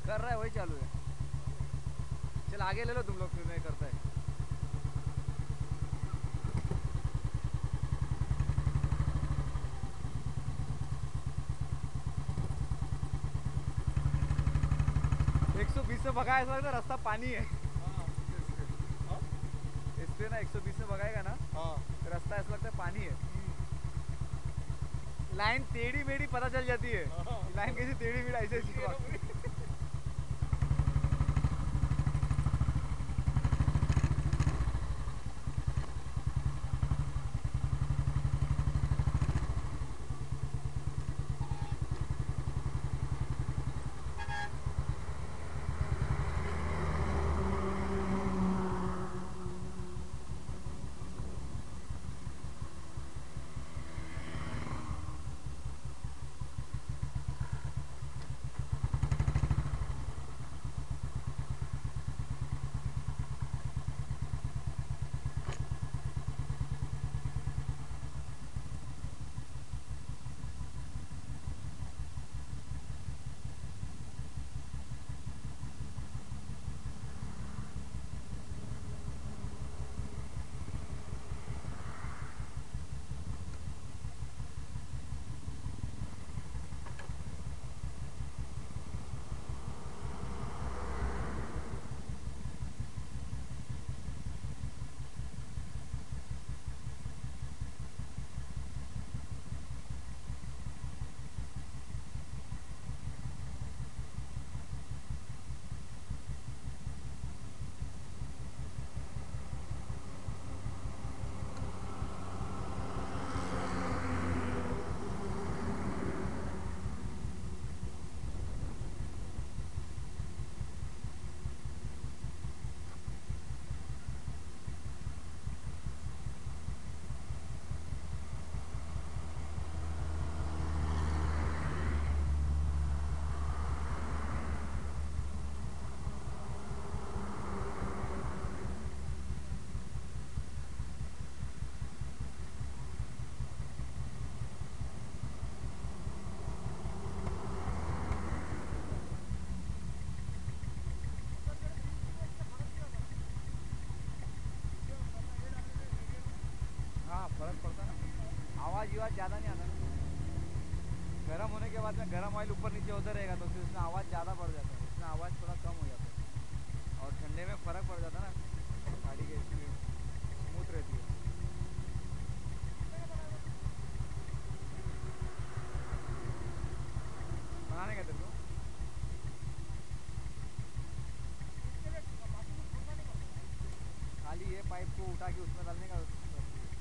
कर रहा है वही चालू है। चल आगे ले लो तुम लोग, फिर मैं करता है। 120 से भगाया, ऐसा लगता है रास्ता पानी है। हाँ हाँ इस पे ना 120 से भगाएगा ना, हाँ। तो रास्ता ऐसा लगता है पानी है। लाइन टेढ़ी मेढ़ी पता चल जाती है। हाँ, लाइन कैसी टेढ़ी मेढ़ी ऐसे पूरी है ना पूरी। हाँ फर्क पड़ता है ना, आवाज़ वाज ज़्यादा नहीं आता ना। गर्म होने के बाद में गर्म ऑयल ऊपर नीचे होता रहेगा, तो फिर उसमें आवाज़ ज़्यादा बढ़ जाता है, इसमें आवाज़ थोड़ा कम हो जाता है। और ठंडे में फ़र्क पड़ जाता है ना, गाड़ी की इसमें स्मूथ रहती है। बनाने का तेरे को खाली ये पाइप को उठा के उसमें डालने का रखती है।